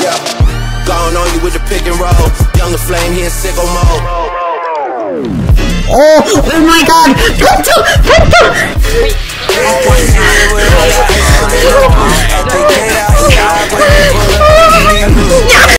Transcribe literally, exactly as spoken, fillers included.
Yeah, gone on you with the pick and roll. Younger flame, he in sicko mode. Oh, oh my god! Put the, put the.